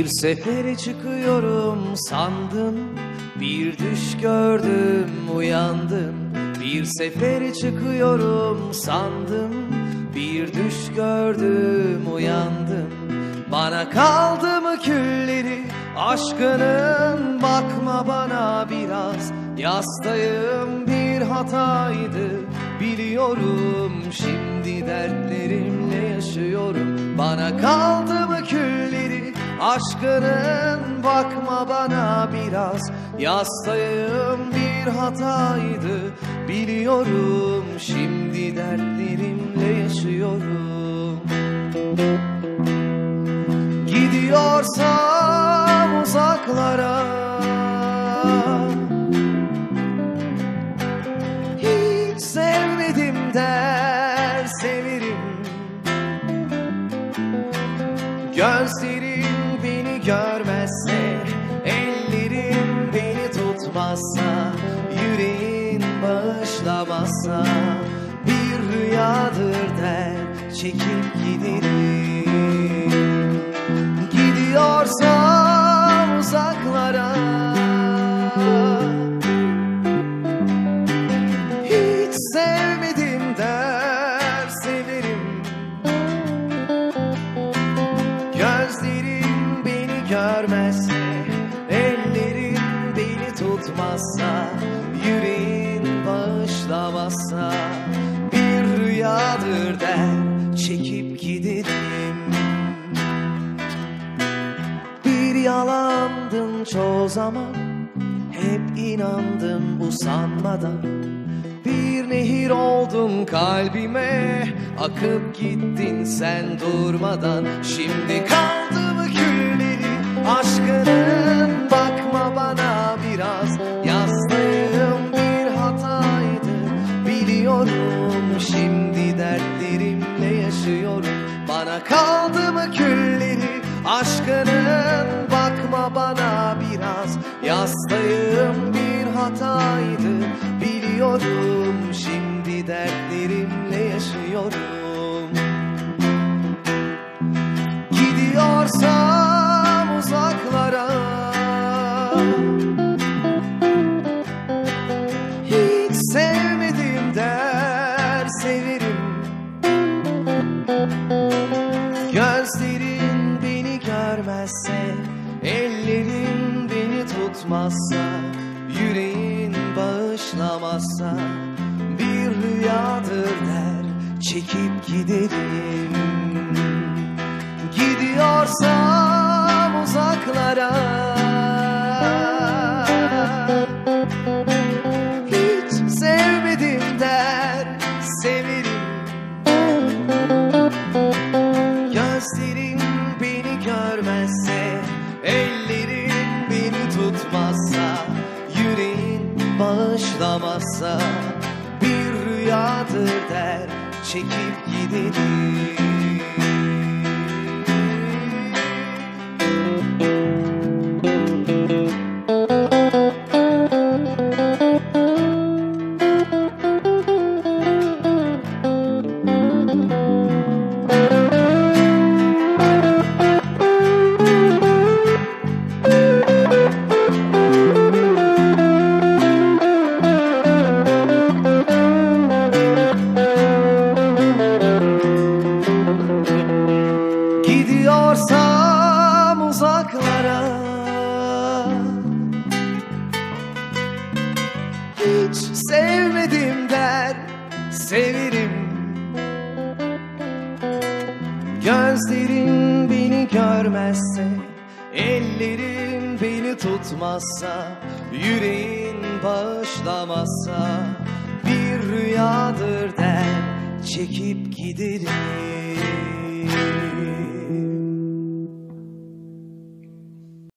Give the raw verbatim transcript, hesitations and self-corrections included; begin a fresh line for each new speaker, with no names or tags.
Bir sefere çıkıyorum sandım, bir düş gördüm uyandım. Bir sefere çıkıyorum sandım, bir düş gördüm uyandım. Bana kaldı mı külleri aşkının, bakma bana biraz. Yastayım bir hataydı biliyorum, şimdi dertlerimle yaşıyorum. Bana kaldı mı külleri aşkının, bakma bana biraz. Yastayım bir hataydı biliyorum, şimdi dertlerimle yaşıyorum. Gidiyorsam uzaklara, hiç sevmedim der severim. Gözlerim beni görmezse, ellerim beni tutmazsa, yüreğin bağışlamazsa, bir rüyadır der çekip giderim. Gidiyorsam uzaklara, hiç sevmedim der severim. Gözlerim beni görmezse, ellerim beni tutmazsa, yüreğin bağışlamazsa, bir rüyadır der çekip giderim. Bir yalandın çoğu zaman, hep inandım usanmadan. Bir nehir oldun kalbime, akıp gittin sen durmadan. Şimdi kaldı mı külleri aşkının, bakma bana biraz. Yastığım bir hataydı biliyorum, şimdi dertlerimle yaşıyorum. Bana kaldı mı külleri aşkının, bakma bana biraz. Yastığım bir hataydı biliyorum, şimdi dertlerimle yaşıyorum. Gidiyorsam uzaklara, hiç sevmedim der severim. Gözlerin beni görmezse, ellerin beni tutmazsa, yüreğin bağışlamazsa, bir rüyadır der çekip giderim. Gidiyorsam uzaklara, hiç sevmedim der severim. Gözlerin beni görmezse, ellerin beni tutmazsa, yüreğin bağışlamazsa, bir rüyadır der çekip giderim. Gidiyorsam uzaklara, hiç sevmedim der severim. Gözlerin beni görmezse, ellerin beni tutmazsa, yüreğin bağışlamazsa, bir rüyadır der çekip giderim.